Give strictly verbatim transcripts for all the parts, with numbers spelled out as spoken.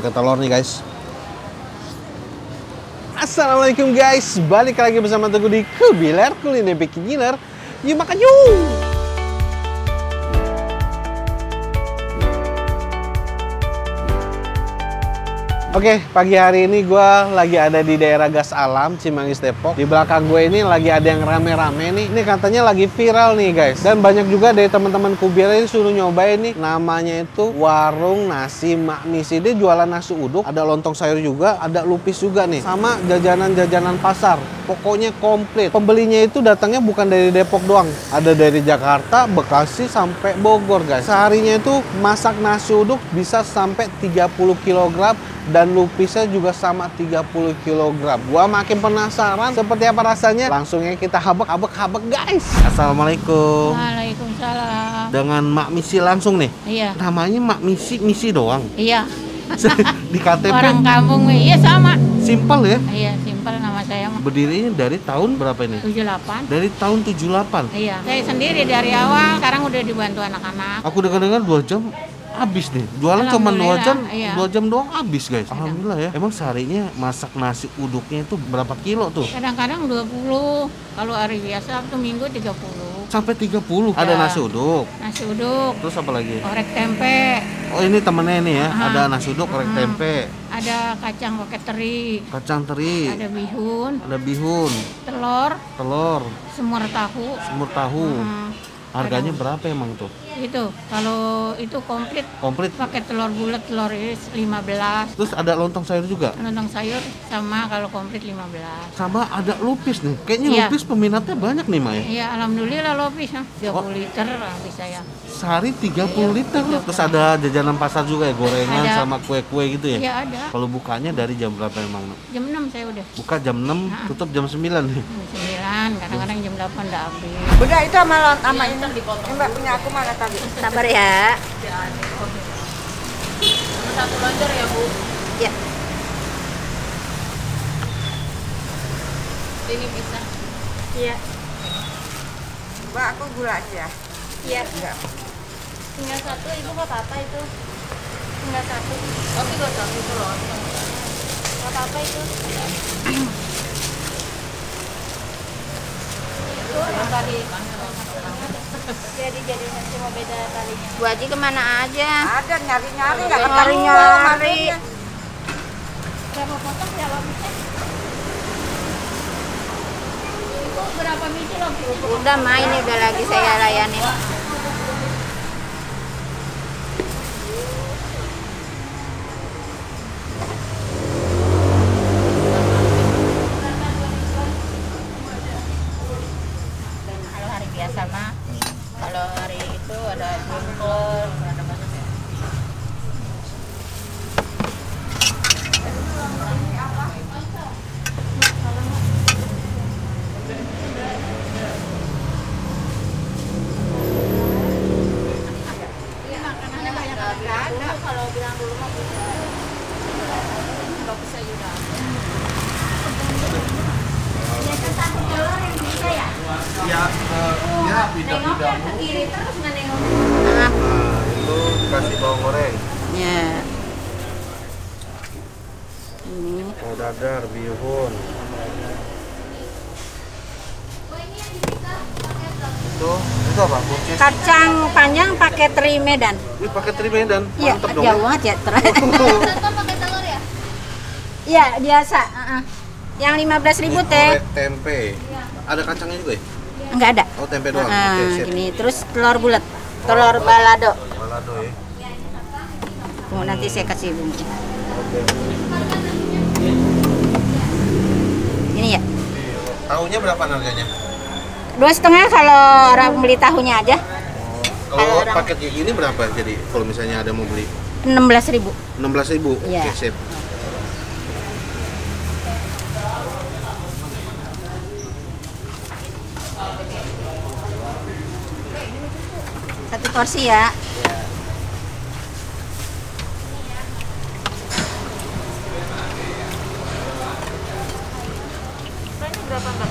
pakai telur nih guys. Assalamualaikum guys, balik lagi bersama Teguh di Kubiler Kuliner Beginner. Yuk makan yuk. Oke, pagi hari ini gue lagi ada di daerah Gas Alam, Cimanggis, Depok. Di belakang gue ini lagi ada yang rame-rame nih. Ini katanya lagi viral nih guys. Dan banyak juga dari teman-teman Kubiler ini suruh nyobain nih. Namanya itu Warung Nasi Mak Misi. Dia jualan nasi uduk, ada lontong sayur juga, ada lupis juga nih. Sama jajanan-jajanan pasar. Pokoknya komplit. Pembelinya itu datangnya bukan dari Depok doang. Ada dari Jakarta, Bekasi, sampai Bogor guys. Seharinya itu masak nasi uduk bisa sampai tiga puluh kilogram. Dan lupisnya juga sama tiga puluh kilogram. Gua makin penasaran seperti apa rasanya. Langsungnya kita habek-habek-habek guys. Assalamualaikum. Waalaikumsalam. Dengan Mak Misi langsung nih? Iya. Namanya Mak Misi, Misi doang? Iya. Di K T P? Orang kampung, iya sama. Simpel ya? Iya, simpel nama saya mah. Berdirinya dari tahun berapa ini? tujuh puluh delapan. Dari tahun tujuh puluh delapan? Iya. Saya sendiri dari awal, sekarang udah dibantu anak-anak. Aku dengar-dengar dua jam habis nih. Jualan cuma dua jam, iya. dua jam doang habis guys. Alhamdulillah ya. Emang seharinya masak nasi uduknya itu berapa kilo tuh? Kadang-kadang dua puluh, kalau hari biasa Sabtu Minggu tiga puluh. Sampai tiga puluh. Ya. Ada nasi uduk. Nasi uduk. Terus apa lagi? Orek tempe. Oh, ini temennya ini ya. Aha. Ada nasi uduk, orek Hmm. tempe. Ada kacang pakai teri. Kacang teri. Ada bihun. Ada bihun. Telur. Telur. Semur tahu. Semur tahu. Hmm. Harganya Ada. berapa emang tuh? Itu kalau itu komplit Komplit. pakai telur bulat, telur iris lima belas. Terus ada lontong sayur juga? Lontong sayur sama kalau komplit lima belas. Sama ada lupis nih. Kayaknya Iya. lupis peminatnya banyak nih, Maya. Iya, alhamdulillah lopis ya. tiga puluh Oh. liter habis saya. Sehari tiga puluh Iya, liter. tiga puluh. Terus ada jajanan pasar juga ya, gorengan Ada. sama kue-kue gitu ya? Iya, ada. Kalau bukanya dari jam berapa emang? Jam enam saya udah. Buka jam enam, Nah. tutup jam sembilan nih. Jam sembilan, kadang-kadang jam delapan udah habis. Beda itu sama lot sama ini. Mbak punya aku mana tadi? Sabar ya. Satu lonjor ya, Bu. Ya. Ini bisa. Iya. Mbak aku gula aja. Iya. Enggak. Tinggal satu, Ibu nggak apa-apa itu. Tinggal satu. Oh, tinggal satu itu lontong. Nggak apa-apa itu. Itu yang tadi. Jadi jadi nanti mau beda talinya. Bu Haji kemana aja? Ada nyari-nyari nggak Nyari, ketemu. nyari. Berapa potong ya lopisnya? Ibu berapa biji lopis? Udah Ma, ini udah lagi saya layani. Kalau hari biasa mah, kalau hari itu ada jengkol, ada banyak ya. Ini makanannya banyak ada. Kalau bilang dulu mah bisa. Kalau bisa juga. Biasa satu telur yang bisa ya? Ya, ya bidang bidang. Ke kiri terus nggak nengok. Nah, Nah, itu kasih bawang goreng. ya. Ini Oh, dadar, bihun. Itu, itu apa? Buncis. kacang panjang pakai teri Medan. Ini pakai teri Medan. Iya, Mantep dong. jauh banget ya teri. Contoh pakai telur ya? Iya, biasa. uh-uh. Yang lima belas ribu Ini teh. orek tempe. Ada kacangnya juga ya? Enggak ada. Oh, tempe doang. Ah, Oke, sip. gini, terus telur bulat. Telur balado. Balado ya. Tunggu nanti saya kasih bumbu. Oke. Ini ya. Tahunya berapa harganya? Dua setengah kalau orang beli tahunya aja. Kalau Kalau orang- paket kayak gini berapa? Jadi kalau misalnya ada mau beli Enam belas ribu. enam belas ribu. Iya. Oke, sip. Satu porsi ya. Berapa Mbak?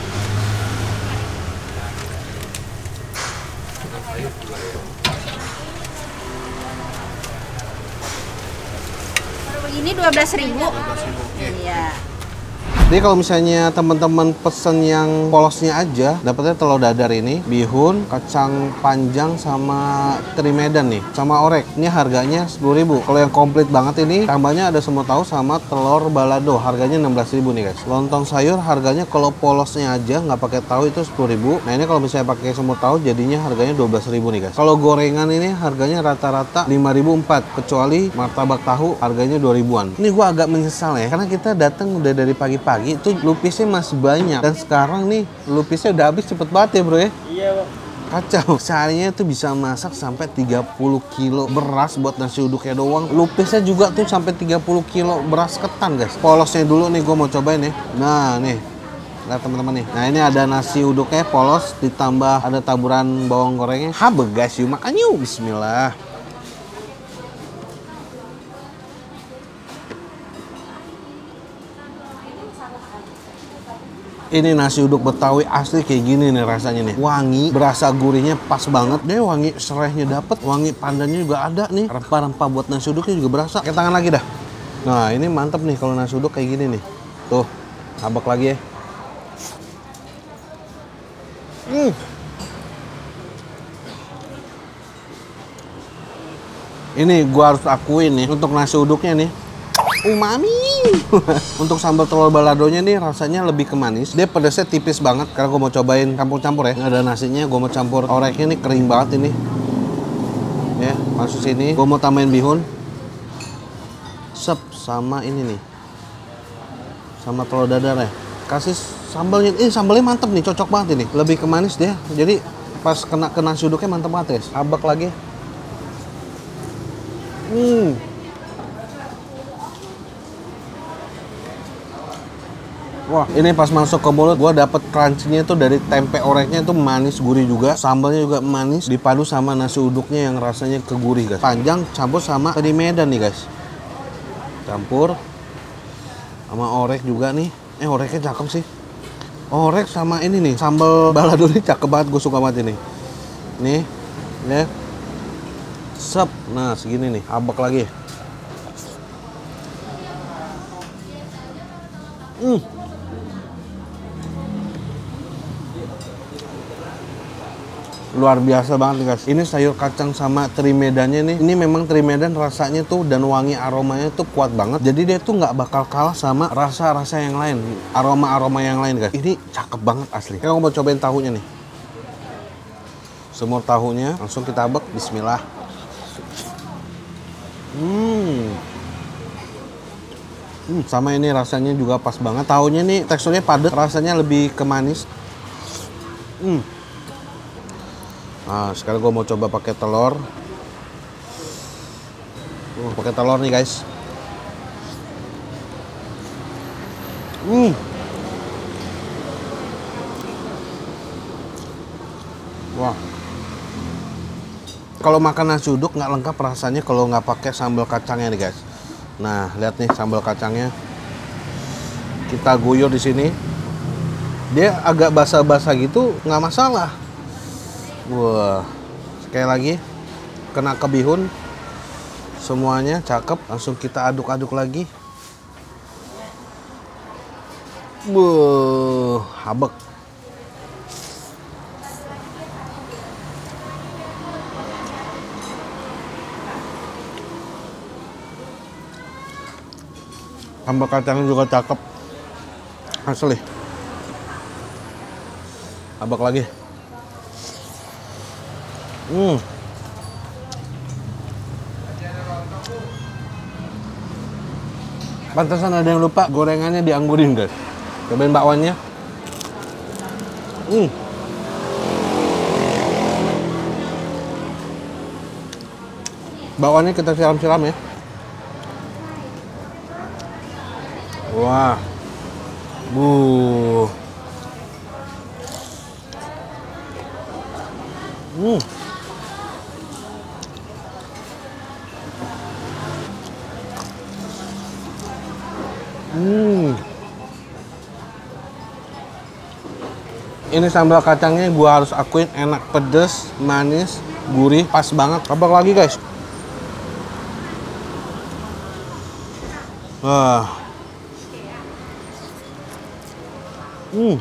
Ini dua belas ribu. dua belas ribu. Oke. Iya. Jadi kalau misalnya teman-teman pesen yang polosnya aja, dapetnya telur dadar ini, bihun, kacang panjang sama teri medan nih, sama orek. Ini harganya sepuluh ribu. Kalau yang komplit banget ini, tambahnya ada semur tahu sama telur balado, harganya enam belas ribu nih guys. Lontong sayur harganya kalau polosnya aja nggak pakai tahu itu sepuluh ribu. Nah ini kalau misalnya pakai semur tahu jadinya harganya dua belas ribu nih guys. Kalau gorengan ini harganya rata-rata lima ribu empat, kecuali martabak tahu harganya dua ribuan. Ini gua agak menyesal ya, karena kita datang udah dari pagi-pagi. Itu lupisnya masih banyak, dan sekarang nih lupisnya udah habis cepet banget ya bro ya. Iya bang. Kacau, seharinya tuh bisa masak sampai tiga puluh kilo beras buat nasi uduknya doang. Lupisnya juga tuh sampai tiga puluh kilo beras ketan guys. Polosnya dulu nih gue mau cobain ya. Nah nih, lihat teman-teman nih. Nah ini ada nasi uduknya polos, ditambah ada taburan bawang gorengnya. Habe guys, yuk makan yuk, bismillah. Ini nasi uduk Betawi asli kayak gini nih rasanya nih. Wangi, berasa gurihnya pas banget. Dia wangi serehnya dapet, wangi pandannya juga ada nih. Rempah-rempah buat nasi uduknya juga berasa. Pakai tangan lagi dah. Nah ini mantep nih kalau nasi uduk kayak gini nih. Tuh, habak lagi ya. Hmm. Ini gua harus akuin nih untuk nasi uduknya nih. Umami. Untuk sambal telur baladonya nih rasanya lebih ke manis. Dia pedasnya tipis banget karena gue mau cobain campur-campur ya. Ini ada nasinya, gue mau campur oreknya nih, kering banget ini. Ya, masuk sini. Gue mau tambahin bihun. Sep sama ini nih. Sama telur dadar ya. Kasih sambalnya. Ini sambalnya mantep nih, cocok banget ini. Lebih ke manis dia. Jadi pas kena ke nasi uduknya mantep banget guys. Habak lagi. Hmm. Wah, ini pas masuk ke mulut, gue dapet crunchy-nya itu dari tempe oreknya itu manis, gurih juga. Sambalnya juga manis, dipadu sama nasi uduknya yang rasanya kegurih, guys. Panjang, campur sama teri medan nih, guys. Campur. Sama orek juga nih. Eh, oreknya cakep sih. Orek sama ini nih, sambal balado ini cakep banget, gue suka banget ini. Nih, ya. Sep. Nah, segini nih, habak lagi. Hmm. Luar biasa banget nih guys. Ini sayur kacang sama teri medannya nih. Ini memang teri medan rasanya tuh dan wangi aromanya tuh kuat banget. Jadi dia tuh nggak bakal kalah sama rasa-rasa yang lain. Aroma-aroma yang lain guys. Ini cakep banget asli. Kita mau cobain tahunya nih. Semur tahunya langsung kita abek. Bismillah. Hmm. Hmm, sama ini rasanya juga pas banget. Tahunya nih teksturnya padat, rasanya lebih ke manis. Hmm. Nah, sekarang gue mau coba pakai telur. Uh, pakai telur nih guys. Hmm. Wah. Kalau makan nasi uduk nggak lengkap rasanya kalau nggak pakai sambal kacangnya nih guys. Nah, lihat nih sambal kacangnya. Kita guyur di sini. Dia agak basah-basah gitu, nggak masalah. Wah, sekali lagi kena ke bihun, semuanya cakep. Langsung kita aduk-aduk lagi. Wah, habek. Sambal kacangnya juga cakep, asli. Habek lagi. Hmm. Pantesan ada yang lupa gorengannya dianggurin guys. Cobain bakwannya. Hmm. Bakwannya kita siram-siram ya. Wah. Buh. Hmm. Hmm. Ini sambal kacangnya gua harus akuin enak, pedes, manis, gurih, pas banget. Habak lagi guys. Wah. Hmm.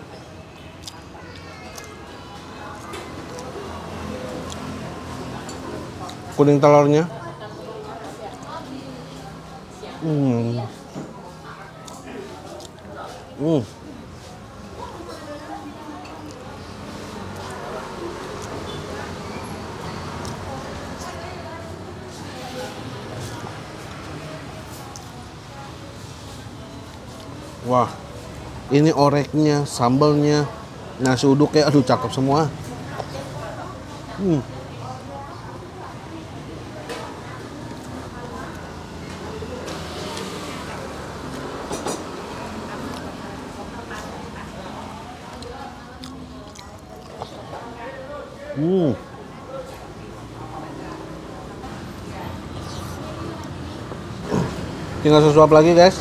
Kuning telurnya. Hmm. Hmm. Wah, ini oreknya, sambalnya, nasi uduknya, aduh cakep semua. Hmm. Hmm. Tinggal sesuap lagi, guys.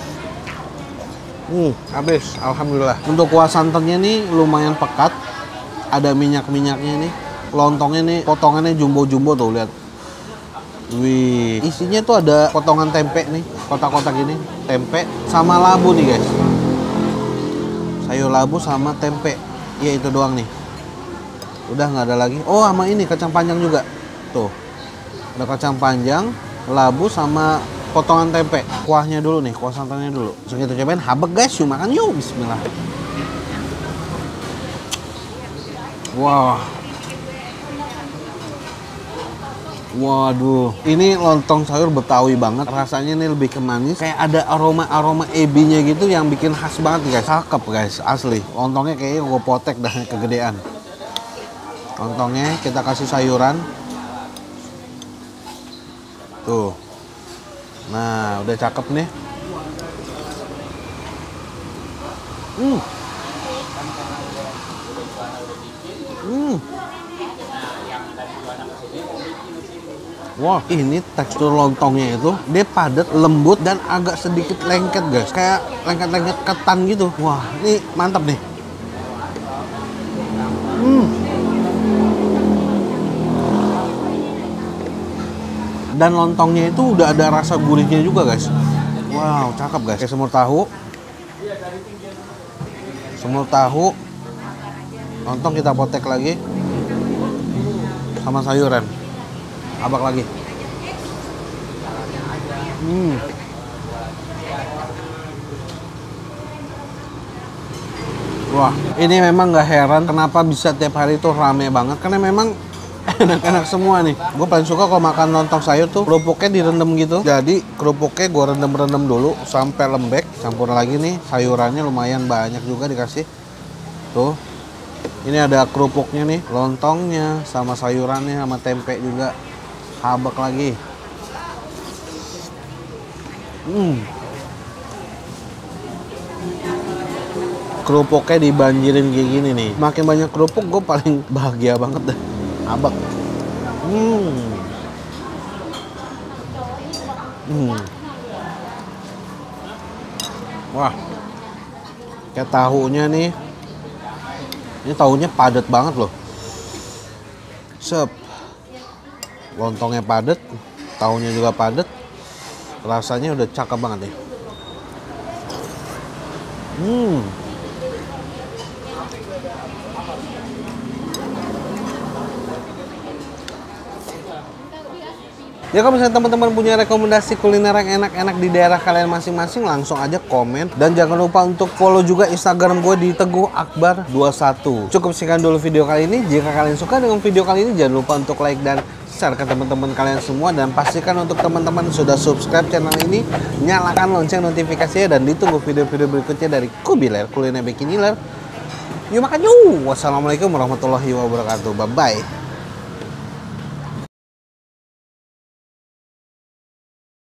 Hmm, habis, alhamdulillah. Untuk kuah santannya nih lumayan pekat, ada minyak-minyaknya nih. Lontongnya nih potongannya jumbo-jumbo tuh, lihat. Wih, isinya tuh ada potongan tempe nih, kotak-kotak gini, tempe sama labu nih guys. Sayur labu sama tempe, ya itu doang nih. Udah nggak ada lagi. Oh, sama ini kacang panjang juga, tuh. Ada kacang panjang, labu sama potongan tempe. Kuahnya dulu nih, kuah santannya dulu. Langsung kita cobain, habek guys, yuk makan yuk, bismillah. Wah. Waduh, ini lontong sayur Betawi banget. Rasanya ini lebih ke manis, kayak ada aroma-aroma ebinya gitu yang bikin khas banget guys. Cakep guys, asli. Lontongnya kayaknya gue potek dah kegedean. Lontongnya kita kasih sayuran. Tuh. Nah, udah cakep nih. Hmm. Hmm. Wah, ini tekstur lontongnya itu dia padat, lembut dan agak sedikit lengket guys, kayak lengket-lengket ketan gitu. Wah, ini mantap nih. Hmm. Dan lontongnya itu udah ada rasa gurihnya juga guys. Wow, cakep guys. Kayak semur tahu. Semur tahu. Lontong kita potek lagi. Sama sayuran. Abak lagi. Hmm. Wah, ini memang nggak heran kenapa bisa tiap hari itu rame banget. Karena memang enak-enak semua nih. Gue paling suka kalau makan lontong sayur tuh kerupuknya direndam gitu. Jadi kerupuknya gue rendam-rendam dulu sampai lembek. Campur lagi nih sayurannya lumayan banyak juga dikasih. Tuh. Ini ada kerupuknya nih, lontongnya sama sayurannya sama tempe juga. Habak lagi. Hmm. Kerupuknya dibanjirin kayak gini nih. Makin banyak kerupuk gue paling bahagia banget deh. Habak. Hmm. Hmm. Wah. Kayak tahunya nih. Ini tahunya padat banget loh. Sep. Lontongnya padat, tahunya juga padat. Rasanya udah cakep banget nih. Hmm. Ya kalau misalnya teman-teman punya rekomendasi kuliner yang enak-enak di daerah kalian masing-masing, langsung aja komen. Dan jangan lupa untuk follow juga Instagram gue di Teguh Akbar dua puluh satu. Cukup sekian dulu video kali ini. Jika kalian suka dengan video kali ini, jangan lupa untuk like dan share ke teman-teman kalian semua. Dan pastikan untuk teman-teman sudah subscribe channel ini, nyalakan lonceng notifikasinya, dan ditunggu video-video berikutnya dari Kubiler, kuliner bikin iler. Yuk makan yuk. Wassalamualaikum warahmatullahi wabarakatuh. Bye-bye.